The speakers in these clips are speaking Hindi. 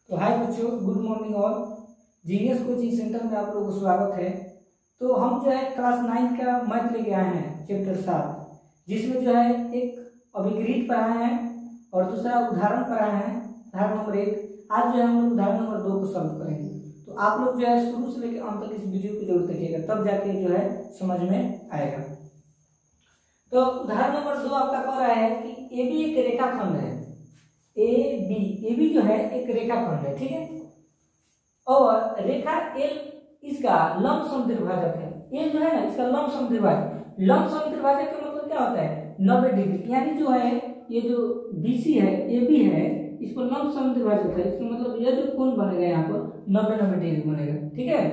तो हाय बच्चों, good morning all. Genius coaching centre में आप लोगों को स्वागत है। तो हम जो है क्लास 9 का मैथ लेके आए हैं चैप्टर 7, जिसमें जो है एक अभिगृहित पढ़ाए हैं और दूसरा उदाहरण पढ़ाए हैं, उदाहरण नंबर 1। आज जो है हम लोग उदाहरण नंबर 2 को सॉल्व करेंगे। तो आप लोग जो है शुरू से लेकर अंत तक इस वीडियो को जरूर देखिएगा, तब जाके जो है समझ में आएगा। तो उदाहरण नंबर 2 आपका कह रहा है कि ए बी एक रेखाखंड है। ए बी जो है एक रेखाखंड है, ठीक है। और रेखा एल इसका लंबसम द्विभाजक है। एल जो है ना इसका लंबसम द्विभाजक। लंबसम द्विभाजक का मतलब क्या होता है? 90 डिग्री। यानी जो है ये जो बीसी है, ए बी है, इसको लंबसम द्विभाजक है। इसका मतलब ये जो कोण बनेगा यहाँ पर 90 डिग्री बनेगा, ठीक है।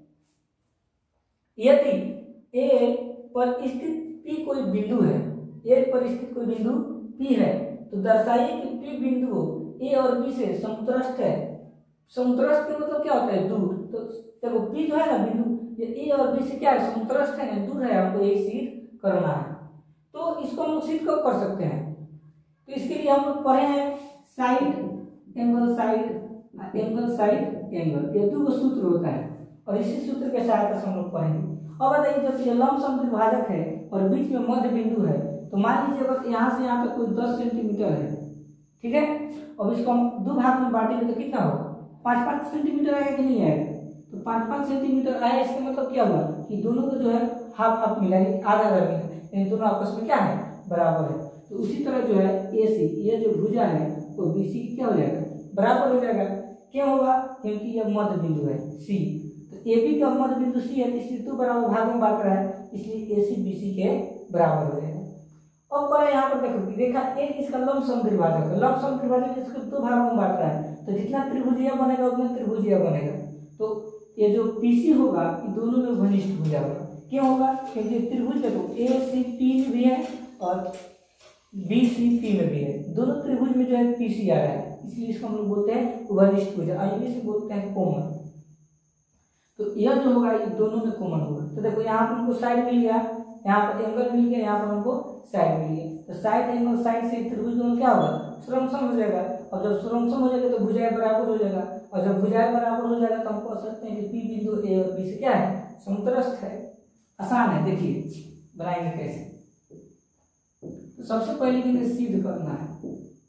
यदि ए पर स्थित पी कोई बिंदु है, ए पर स्थित कोई बिंदु पी है, तो दर्शाइए कि पी बिंदु ए और बी से समतुरस्थ है। समतुरस्थ का मतलब क्या होता है? दूर। तो देखो पी जो है ना बिंदु, ये ए और बी से क्या है? समतुरस्थ है ना, दूर है। हमको ये सिद्ध करना है। तो इसको हम सिद्ध कब कर सकते हैं? तो इसके लिए हम लोग पढ़े हैं side angle, side angle, side angle, ये दो सूत्र होता है और इसी सूत्र के सहायता से हम लोग पढ़ेंगे। अब बताइए, जब ये लंबसम द्विभाजक है और बीच में मध्य बिंदु है, तो मान लीजिए अगर यहाँ से यहाँ तक कोई 10 सेंटीमीटर है, ठीक है। अब इसको हम दो भाग में बांटेंगे तो कितना होगा? 5-5 सेंटीमीटर आएगा कि नहीं आएगा? तो 5-5 सेंटीमीटर आया, इसका मतलब क्या हुआ कि दोनों को जो है हाफ हाफ मिला, आधा आधा मिला, यानी दोनों आपस में क्या है? बराबर है। तो उसी तरह जो है ए सी, ये जो भुजा है वो बी सी क्या हो जाएगा? बराबर हो जाएगा। क्यों होगा? क्योंकि ये मध्य बिंदु है सी। तो ए बी का मध्य बिंदु सी है, इसलिए दो बराबर भाग में बांट रहा है, इसलिए ए सी बी सी के बराबर हो जाएगा। अब पर यहाँ पर देखो कि रेखा एक इसका लंबसम द्विभाजक है। लंबसम द्विभाजक इसको दो भागों में बांट रहा है, तो जितना त्रिभुजीय बनेगा उतना त्रिभुजीय बनेगा। तो ये जो पीसी होगा ये दोनों में घनिष्ठ हो जाएगा। क्यों होगा? क्योंकि त्रिभुज देखो ए सी पी में भी है और बी सी पी में भी है, दोनों त्रिभुज में जो है पीसी आ रहा है, इसलिए इसको हम लोग बोलते हैं घनिष्ठ भुज, इंग्लिश में बोलते हैं कॉमन। तो यह जो होगा ये दोनों में कॉमन होगा। तो देखो यहाँ पर हमको साइड मिल गया, यहाँ पर एंगल मिल गया, यहाँ पर हमको साइड मिल गया। तो साइड एंगल साइड से त्रिभुज दोनों क्या होगा? समसम हो जाएगा। और जब समसम हो जाएगा तो भुजाएं बराबर हो जाएगा, और जब भुजाएं बराबर हो जाएगा तो हम कह सकते हैं कि पी बिंदु ए और बी से क्या है? समतुरस्थ है। आसान है, देखिए बनाएंगे कैसे। तो सबसे पहले इन्हें सिद्ध करना है,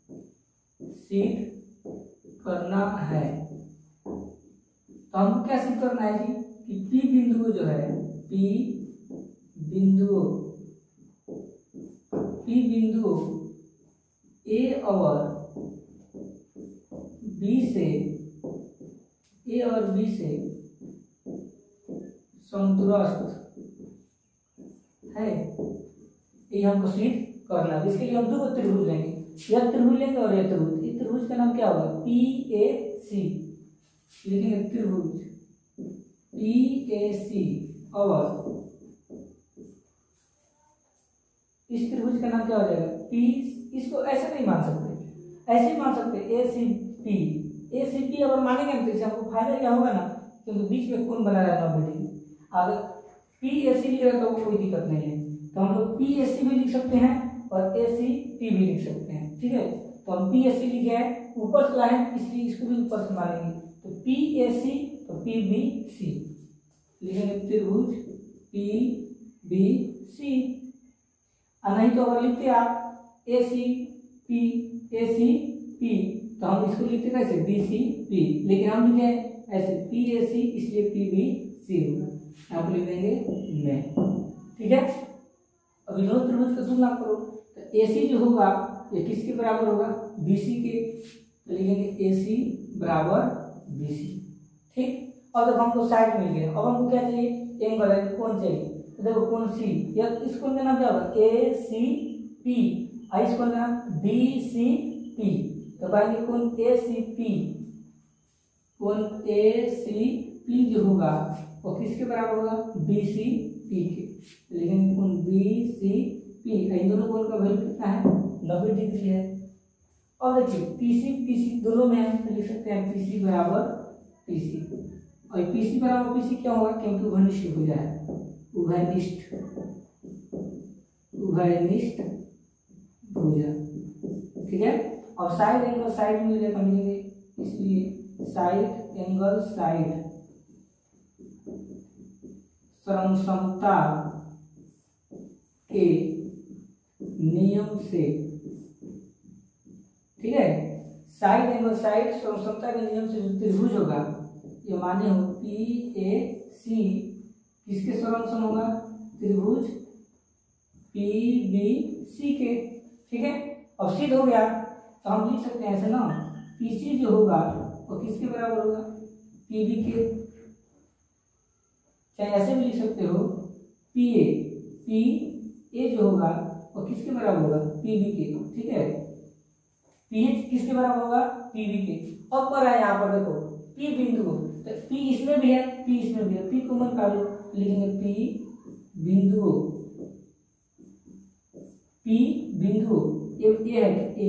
सिद्ध करना है। तो हमको क्या सिद्ध करना है जी? कि पी बिंदु जो है, पी बिंदु ए और बी से समतुरस्थ है, ये हमको सिद्ध करना है। इसके लिए हम दो त्रिभुज लेंगे, यह त्रिभुज लेंगे और यह त्रिभुज। इस त्रिभुज का नाम क्या होगा? पी ए सी लिखेंगे, त्रिभुज पी ए सी। और इस त्रिभुज का नाम क्या हो जाएगा? पी। इसको ऐसे नहीं मान सकते, ऐसे ही मान सकते ए सी पी। ए सी पी अगर मानेंगे तो इससे हमको फायदा क्या होगा ना, क्योंकि बीच में कोण बना रहा है 90 डिग्री। अगर पी ए सी लिख रहे तो कोई दिक्कत नहीं है, तो हम लोग पी ए सी भी लिख सकते हैं और ए सी पी भी लिख सकते हैं, ठीक है। तो हम पी ए सी लिखे हैं, ऊपर से लाए इसलिए इसको भी ऊपर से मानेंगे। तो पी ए सी तो पी बी सी लिखेंगे, त्रिभुज पी बी सी। नहीं तो अगर लिखते आप ए सी पी, तो हम इसको लिखते कैसे? बी सी पी, लेकिन हम लिखे ऐसे पी ए सी, इसलिए पी बी सी होगा। आप लिख देंगे में, ठीक है। अभी दोनों त्रिभुज का तुलना करो, तो ए सी जो होगा ये किसके बराबर होगा? बी सी के। तो लिखेंगे ए सी बराबर बी सी, ठीक। और जब हमको साइड मिल गया, अब हमको क्या चाहिए? एंगल है, कोण चाहिए। तो देखो कोण सी, या इस कोण का नाम क्या होगा? A C P. और इस कोण का नाम बी सी पी। तो पाएंगे कोण ए सी पी, कोण ए सी पी जो होगा वो किसके बराबर होगा? बी सी पी के। लेकिन कोण बी सी पी, इन दोनों कोण का वैल्यू कितना है? 90 डिग्री है। और देखिए पी सी दोनों में है, तो लिख सकते हैं पी सी बराबर पी सी। और पी सी बराबर पी सी क्या होगा? क्योंकि घनिष्ठ भुजा है, उभयनिष्ठ भुजा, ठीक है। और साइड एंगल साइड में लिखेंगे, इसलिए साइड एंगल साइड समता के नियम से, ठीक है, साइड एंगल साइड समता के नियम से जो त्रिभुज होगा ये माने हो PAC किसके समसम होगा, त्रिभुज PBC के, ठीक है। अब सिद्ध हो गया तो हम लिख सकते हैं ऐसे ना, PC जो होगा वो किसके बराबर होगा, PB के, चाहे ऐसे भी लिख सकते हो PA जो होगा वो किसके बराबर होगा, PB के, ठीक है। PH किसके बराबर होगा, PB के। अब पर है यहाँ पर देखो P बिंदु, तो P इसमें भी है, P इसमें भी है, P को मन काटो, लिखेंगे P बिंदु, P बिंदु ये है A,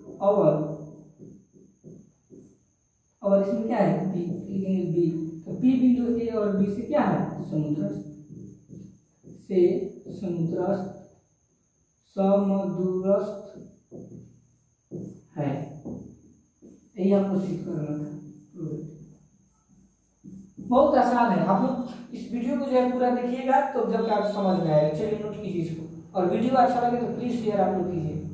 और इसमें क्या है B, लिखेंगे B। तो P बिंदु A और B से क्या है, समुद्रस्थ समदूरस्थ है, यही हमको सिद्ध करना था। बहुत आसान है, आप लोग इस वीडियो को जो है पूरा देखिएगा तो जब आप समझ में आएगा। चलिए नोट कीजिए इसको, और वीडियो अच्छा लगे तो प्लीज शेयर आप लोग कीजिए।